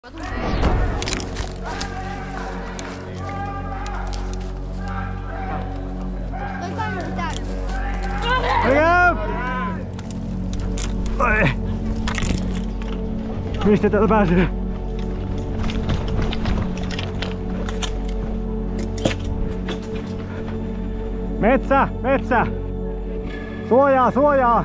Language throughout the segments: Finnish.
Toi kamera täällä. Oi! Mistä täältä pääsee? Metsä! Metsä! Suojaa! Suojaa!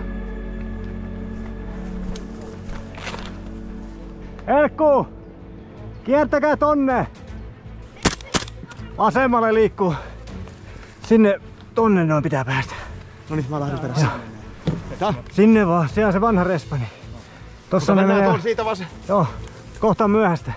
Elkku! Kiertäkää tonne! Vasemmalle liikkuu. Sinne, tonne noin pitää päästä. No niin, mä lähden perässä. Sinne vaan, siellä on se vanha respani. Tossa Mutta ne menee. mennään siitä vasen. Joo, kohta on myöhäistä.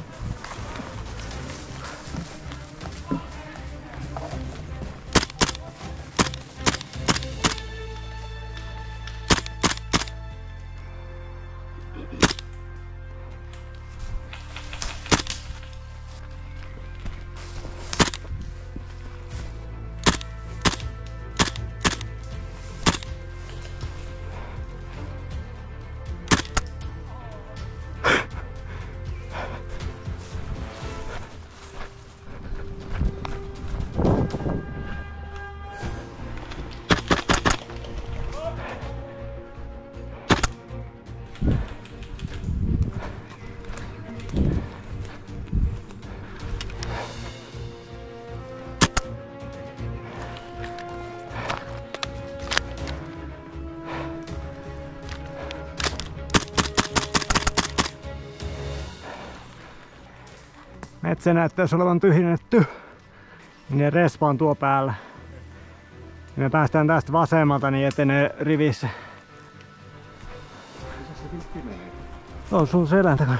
Metsä näyttäisi olevan tyhjennetty. Niin respa on tuo päällä. Ja me päästään tästä vasemmalta, niin etenee rivissä. Missä se vilppi menee? On sun selän takana.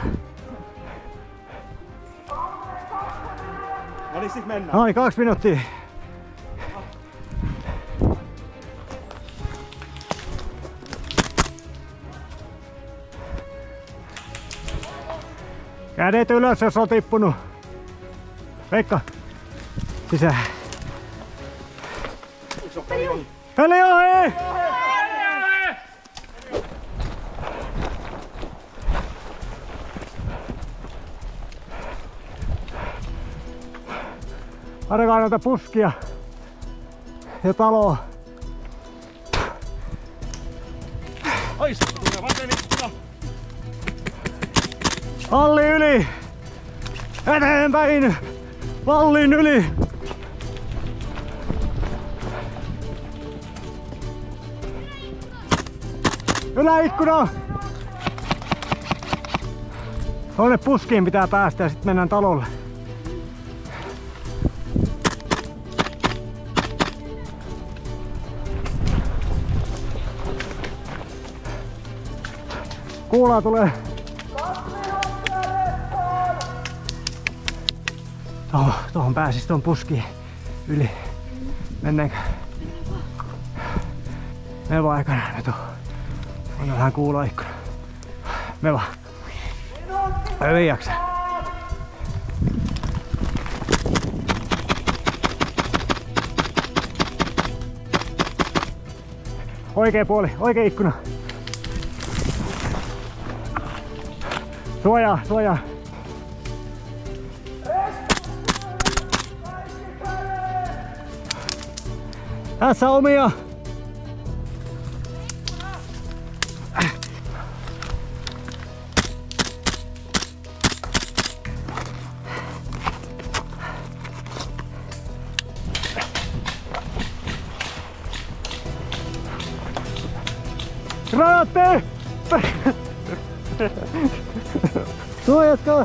No niin, sit mennään. Noin, 2 minuuttia. Kädet ylös, jos on tippunut. Pekka, sisään. Iso peli on. Peli ohi! Arkaa noita puskia ja taloa. Ai, se tulee vasen ikkuna. Halli yli! Eteenpäin! Vallin yli! Yläikkuna! Tuonne puskiin pitää päästä ja sitten mennään talolle. Kuulaa tulee. Tuohon pääsis tuon puskiin yli. Mennäänkö? Me vaan aikana nyt on vähän kuuloa ikkuna. Me vaan. Ei jaksa. Oikea puoli, oikea ikkuna. Suojaa, suojaa. Tässä omia. Granaatti! Suojatkaa!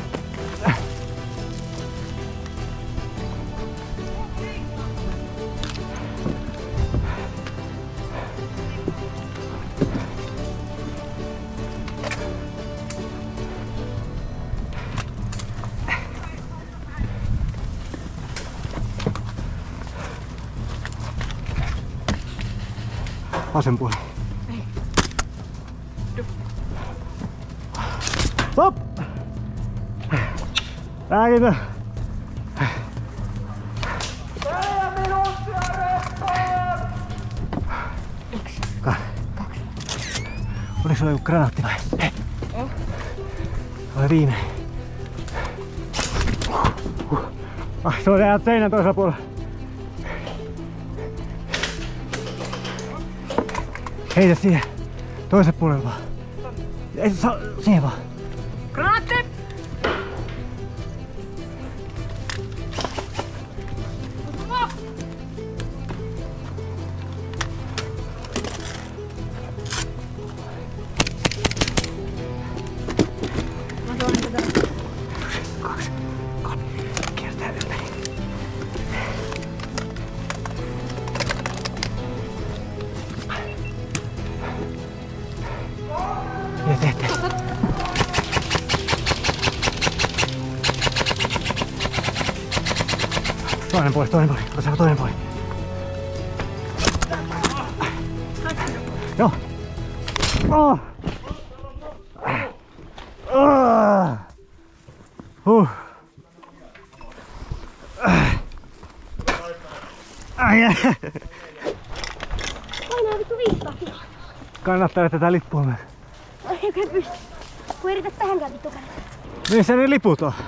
Vasen puoli. Stop! Lääkintä! 4 minuuttia restaan! 2. Oliko sulla joku granaatti vai? Oli viimeinen. Se on ihan seinän toisella puolella. Heitä siihen. Toiselle puolelle vaan. Ei saa siihen vaan. Granaatti! Toinen puoli. Osaako toinen puoli? Joo. Oh. Painaa vittu 500 kiloa. Kannattaa tätä lippua myös. Oikein pysty. Kun yrität tähänkään vittu käydä. Missä ne liput on?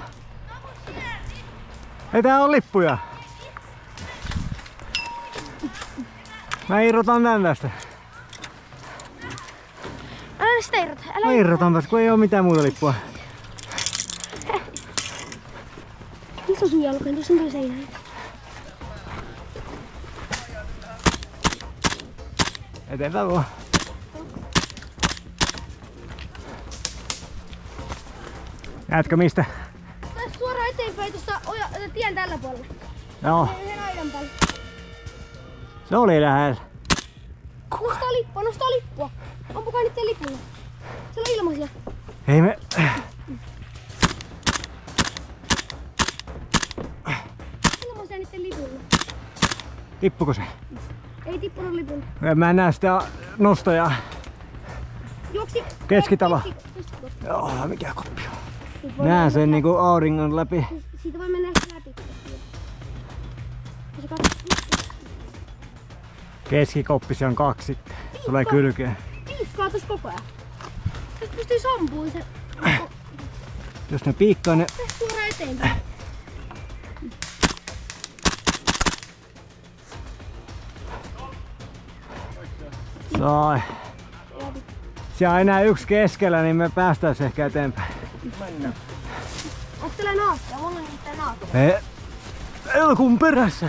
Ei tää oo lippuja. Mä irrotan tän tästä. Älä sitä irrota. Mä irrotan tästä, kun ei oo mitään muuta lippua. Missä on sun jalkoin? Tuossa on toi seinä. Eteenpäin vaan. Näetkö mistä? Tästä suoraan eteenpäin tuosta tien tällä puolella. Joo, Sen aidan päälle. se oli lähellä. Nostaa lippua. Ampukaa niitten lipulla. Siellä on ilmaisia. Ei me... Ilmaisia niitten lipulla. Tippuko se? Ei tippunut lipulla. Mä en näe sitä nostajaa. Juoksi. Keskitalo. Keskitalo. Joo, mikä koppi on. Näen sen niinku auringon läpi. Siitä voi mennä läpi. Se katsoo. Keskikoppi, se on 2 sitten. Tulee kylkeen. Piikkaa tossa koko ajan. Tästä pystyy sampuun se. Jos ne piikkaa, ne... Tästä suoraan eteenpäin. Sai. Siellä on enää 1 keskellä, niin me päästään ehkä eteenpäin. Onko teillä naakka? Mulla on niitä naakka. Elkun perässä!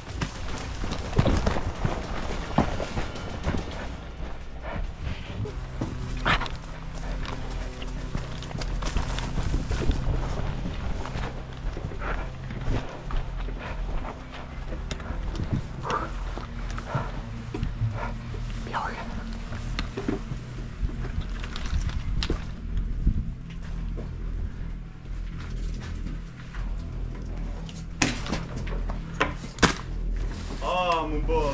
Aamun boss.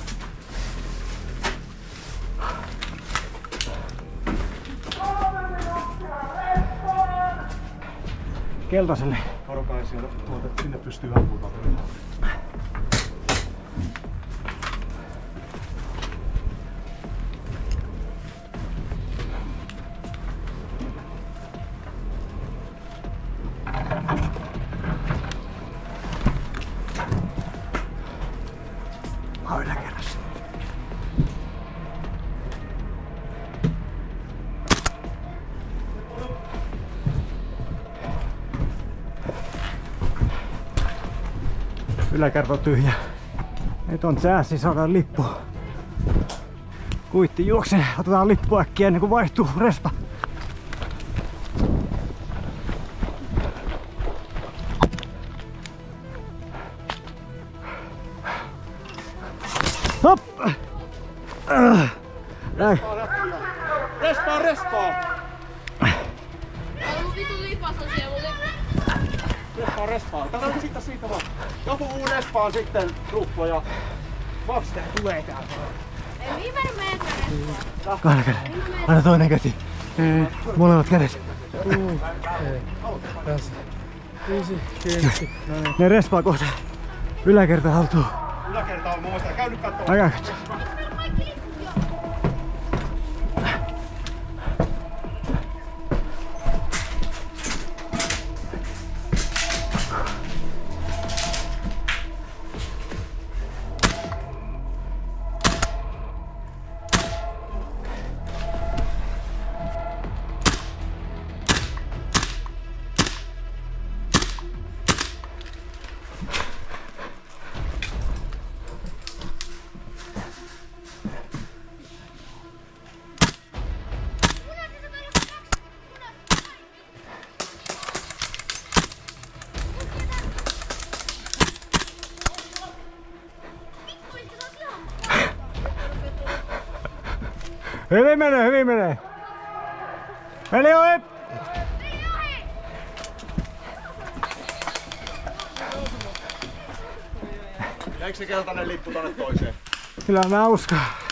Keltaiselle. Varokaa sieltä tuolta, sinne pystyy ampumaan. Yläkerrassa. Yläkerta on tyhjä. Nyt on säässi, saadaan lippu. Kuitti juoksee, otetaan lippu äkkiä ennen kuin vaihtuu respa. Hop! Näin. Respaa! Mun vitun lipas on siellä mun lipas. Respaa. Tätä on sitten siitä vaan. Joku muu respaan sitten ruppo ja Max tulee täältä. Ei viimeinen meitä respaa. Kahden käden. Anna toinen käsi. Molemmat kädet. Ne respaa kohta. Yläkerta haltuu. Yläkerta on muista. Käy nyt kattoo. Aika katso. Hyvin menee, hyvin menee. Veli ohi! Jäikö se keltainen lippu tonne toiseen? Kyllä mä uskon.